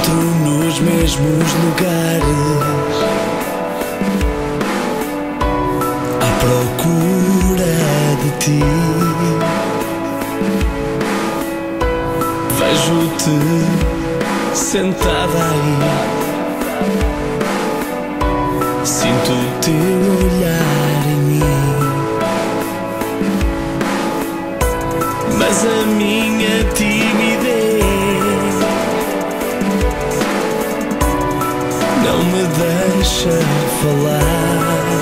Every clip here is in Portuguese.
encontro nos mesmos lugares, à procura de ti. Vejo-te sentada aí, sinto o teu olhar em mim, mas a minha timidez não me deixa falar.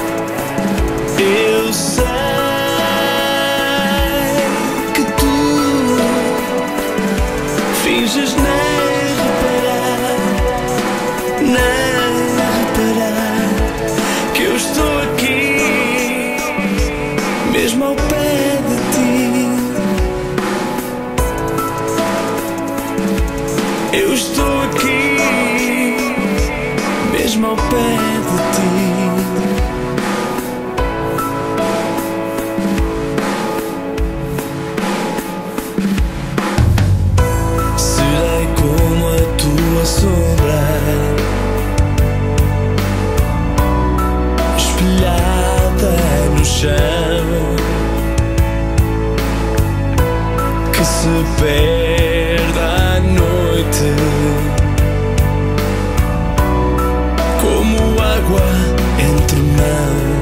Eu sei que tu finges nem reparar que eu estou aqui, mesmo ao pé de ti. Eu estou aqui, mesmo ao pé de ti. Serei como a tua sombra, espelhada no chão, que se perde à noite, como água entre mãos.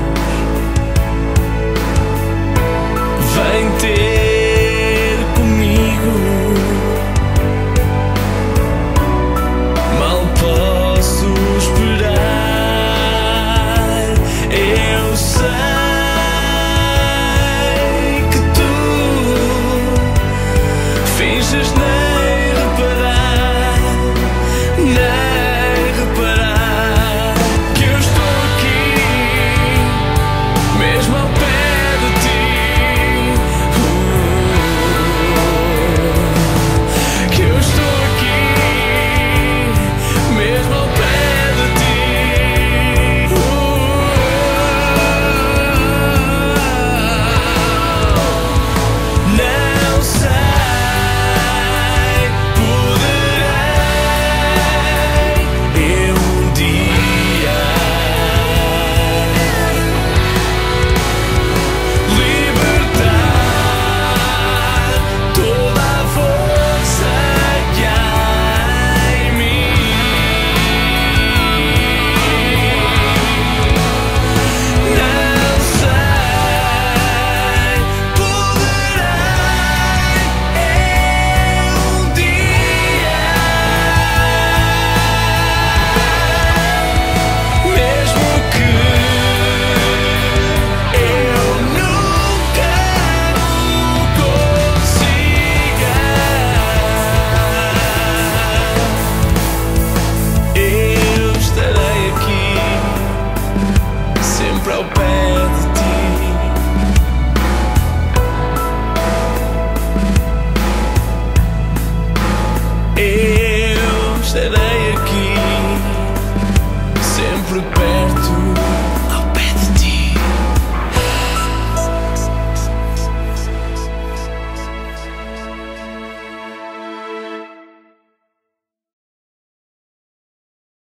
Vem ter comigo, mal posso esperar. Eu sei que tu finges nem reparar, que eu estou aqui, mesmo ao pé de ti. Que eu estou aqui, mesmo ao pé de ti. Não sei, poderei eu um dia libertar toda a força que há em mim. Não sei, poderei eu um dia, mesmo que eu nunca o consiga. Eu estarei aqui, sempre ao pé de ti. Eu estarei aqui, sempre perto.